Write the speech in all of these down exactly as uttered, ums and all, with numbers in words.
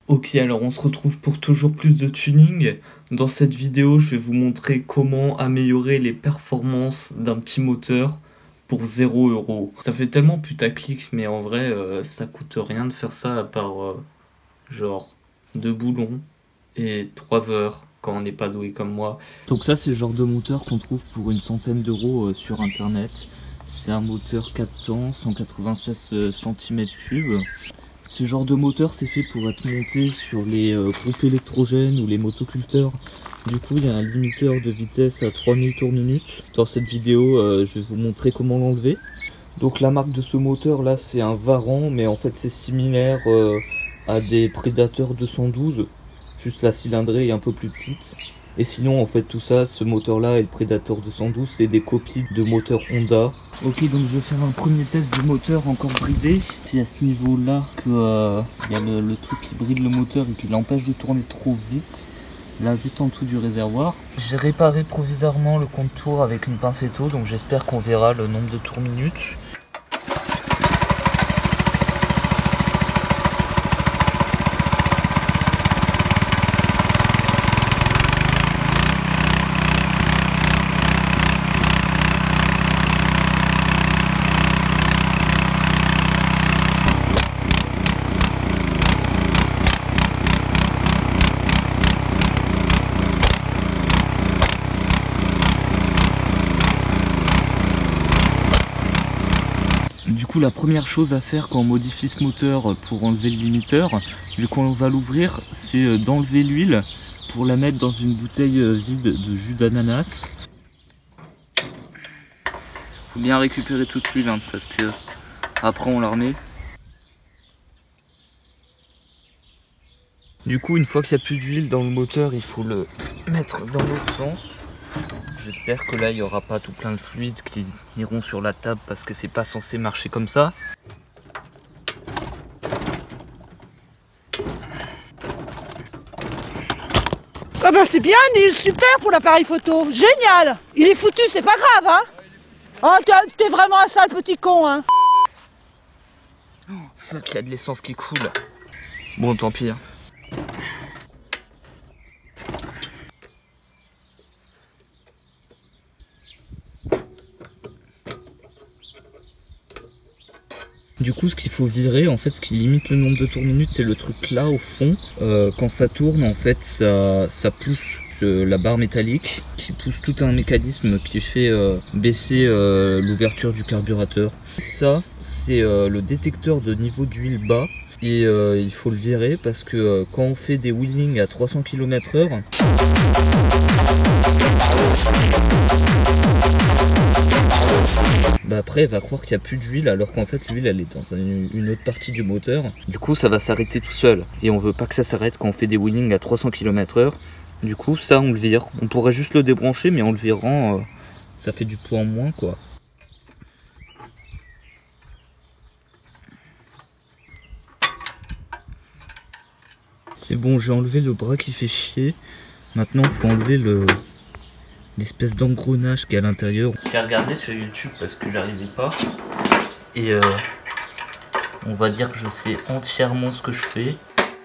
Ok, alors on se retrouve pour toujours plus de tuning. Dans cette vidéo, je vais vous montrer comment améliorer les performances d'un petit moteur pour zéro euro. Ça fait tellement putaclic, mais en vrai, euh, ça coûte rien de faire ça à part euh, genre deux boulons et trois heures quand on n'est pas doué comme moi. Donc ça, c'est le genre de moteur qu'on trouve pour une centaine d'euros euh, sur internet. C'est un moteur quatre temps, cent quatre-vingt-seize centimètres cubes. Ce genre de moteur c'est fait pour être monté sur les euh, groupes électrogènes ou les motoculteurs. Du coup il y a un limiteur de vitesse à trois mille tours minute. Dans cette vidéo euh, je vais vous montrer comment l'enlever. Donc la marque de ce moteur là c'est un Varan, mais en fait c'est similaire euh, à des Predator deux cent douze. Juste la cylindrée est un peu plus petite. Et sinon en fait tout ça, ce moteur là et le Predator deux cent douze, c'est des copies de moteurs Honda. Ok, donc je vais faire un premier test du moteur encore bridé. C'est à ce niveau là que euh, y a le, le truc qui bride le moteur et qui l'empêche de tourner trop vite. Là juste en dessous du réservoir. J'ai réparé provisoirement le compte-tours avec une pincetto, donc j'espère qu'on verra le nombre de tours minutes. Du coup la première chose à faire quand on modifie ce moteur pour enlever le limiteur, vu qu'on va l'ouvrir, c'est d'enlever l'huile pour la mettre dans une bouteille vide de jus d'ananas. Faut bien récupérer toute l'huile hein, parce que après on la remet. Du coup une fois qu'il n'y a plus d'huile dans le moteur, il faut le mettre dans l'autre sens. J'espère que là il n'y aura pas tout plein de fluides qui iront sur la table parce que c'est pas censé marcher comme ça. Ah bah c'est bien Neil, super pour l'appareil photo, génial. Il est foutu, c'est pas grave hein. Oh t'es vraiment un sale petit con hein. Oh, fuck, il y a de l'essence qui coule. Bon tant pis hein. Du coup ce qu'il faut virer, en fait ce qui limite le nombre de tours minutes, c'est le truc là au fond. Euh, quand ça tourne en fait ça, ça pousse euh, la barre métallique qui pousse tout un mécanisme qui fait euh, baisser euh, l'ouverture du carburateur. Ça c'est euh, le détecteur de niveau d'huile bas. Et euh, il faut le virer parce que euh, quand on fait des wheelings à trois cents kilomètres heure, bah après elle va croire qu'il n'y a plus d'huile alors qu'en fait l'huile elle est dans une autre partie du moteur. Du coup ça va s'arrêter tout seul et on veut pas que ça s'arrête quand on fait des wheelings à trois cents kilomètres heure. Du coup ça on le vire. On pourrait juste le débrancher mais en le virant euh, ça fait du poids en moins quoi. C'est bon, j'ai enlevé le bras qui fait chier. Maintenant il faut enlever le l'espèce d'engrenage qui est à l'intérieur. J'ai regardé sur YouTube parce que j'arrivais pas. Et euh, on va dire que je sais entièrement ce que je fais.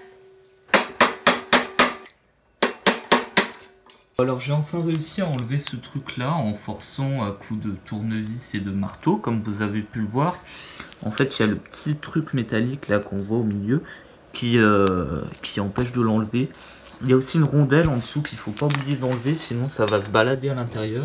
Alors j'ai enfin réussi à enlever ce truc là en forçant à coups de tournevis et de marteau comme vous avez pu le voir. En fait il y a le petit truc métallique là qu'on voit au milieu qui, euh, qui empêche de l'enlever. Il y a aussi une rondelle en dessous qu'il faut pas oublier d'enlever sinon ça va se balader à l'intérieur.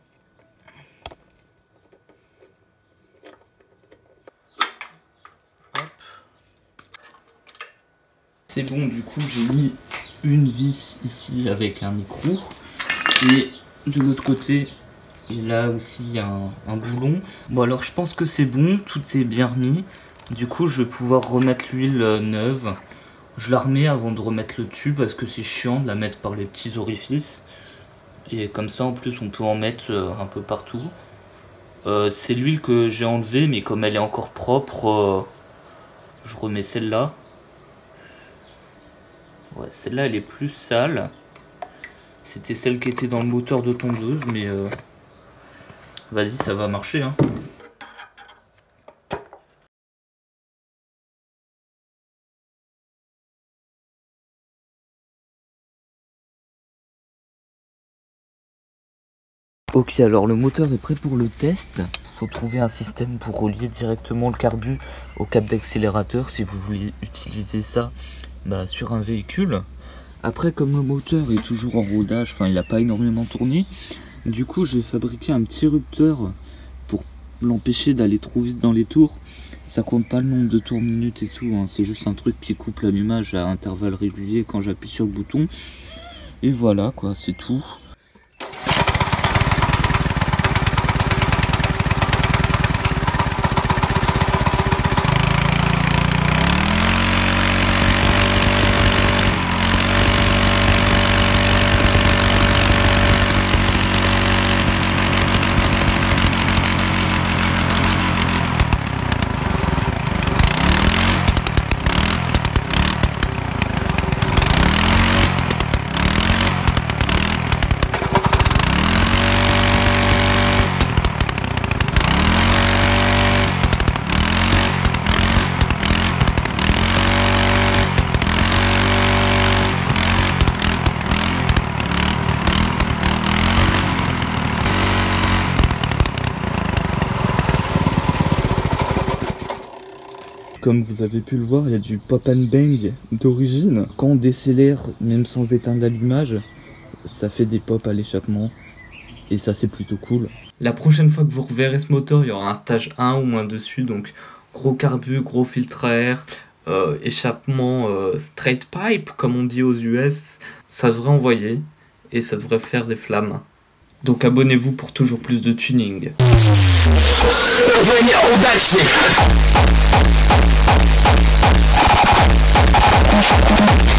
C'est bon, du coup j'ai mis une vis ici avec un écrou et de l'autre côté et là aussi il y a un, un boulon. Bon alors je pense que c'est bon, tout est bien remis. Du coup je vais pouvoir remettre l'huile neuve. Je la remets avant de remettre le tube parce que c'est chiant de la mettre par les petits orifices. Et comme ça en plus on peut en mettre un peu partout. Euh, c'est l'huile que j'ai enlevée mais comme elle est encore propre, euh, je remets celle-là. Ouais, celle-là elle est plus sale. C'était celle qui était dans le moteur de tondeuse mais euh, vas-y ça va marcher hein. Ok, alors le moteur est prêt pour le test. Faut trouver un système pour relier directement le carbu au câble d'accélérateur si vous voulez utiliser ça bah, sur un véhicule. Après, comme le moteur est toujours en rodage, enfin il n'a pas énormément tourné, du coup j'ai fabriqué un petit rupteur pour l'empêcher d'aller trop vite dans les tours. Ça compte pas le nombre de tours minutes et tout, hein. C'est juste un truc qui coupe l'allumage à intervalles réguliers quand j'appuie sur le bouton. Et voilà quoi, c'est tout. Comme vous avez pu le voir, il y a du pop and bang d'origine. Quand on décélère, même sans éteindre l'allumage, ça fait des pops à l'échappement. Et ça, c'est plutôt cool. La prochaine fois que vous reverrez ce moteur, il y aura un stage un ou moins dessus. Donc gros carbu, gros filtre à air, euh, échappement euh, straight pipe, comme on dit aux U S. Ça devrait envoyer et ça devrait faire des flammes. Donc abonnez-vous pour toujours plus de tuning. Thank you.